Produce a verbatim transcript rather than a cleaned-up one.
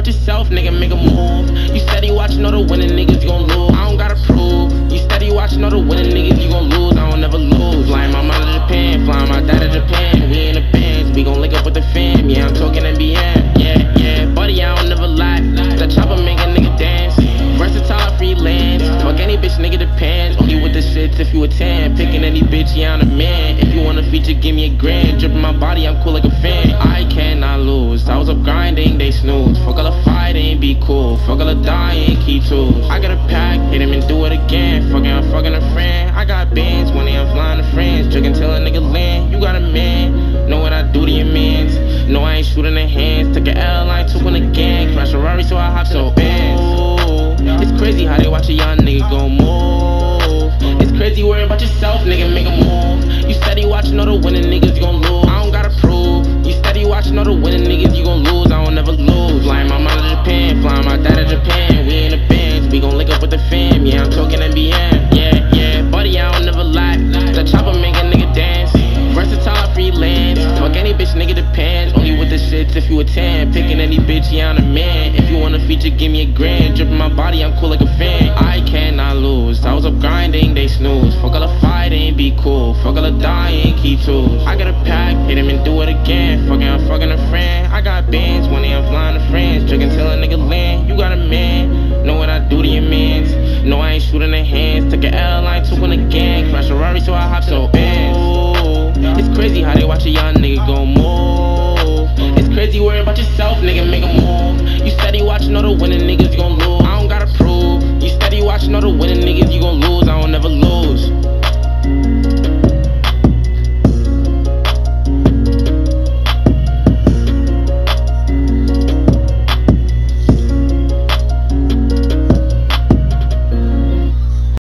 about yourself, nigga, make a move. You steady watching all the winning niggas, you gon' lose. I don't gotta prove. You steady watching all the winning niggas, you gon' lose. I don't never lose. Flying my mom to Japan, flying my dad to Japan. We in the bands, we gon' link up with the fam. Yeah, I'm talking N B M. Yeah, yeah, buddy, I don't never lie. That chopper make a nigga dance. Versatile freelance. Fuck any bitch, nigga, depends. Only with the shits if you a tan. Picking any bitch, yeah, I'm a man. If you want a feature, give me a grand. Dripping my body, I'm cool like a fan. I cannot lose. I was up grinding, they snooze. Fuck all the fighting, be cool. Fuck all the dying, keep tools. I got a pack, hit him and do it again. Fucking, I'm fucking a friend. I got bands, when I'm flying to friends. Drinking till a nigga land. You got a man. Know what I do to your mans. No, I ain't shooting the hands. Took an L, I took one again. Crash a Rari, so I hop so bands. It's crazy how they watch a young nigga go move. It's crazy worrying about yourself, nigga, make a move. You steady watching all the winning niggas, you gon' lose. I don't gotta prove. You steady watching all the winning niggas, you gon' lose. I don't never lose. Flying my mom to Japan, flying my dad to Japan. We in the bands, we gon' link up with the fam. Yeah, I'm talking N B M. Yeah, yeah, buddy, I don't never lie. That chopper make a nigga dance. Versatile freelance. Fuck any bitch, nigga, depends. Only with the shits if you a tan. Picking any bitch, yeah, I'm a man. If you want a feature, give me a grand. Dripping my body, I'm cool like a fan. I cannot lose. I was up grinding, they snooze. Fuck all the fighting, be cool. Fuck all the dying, keep tools. I got a pack.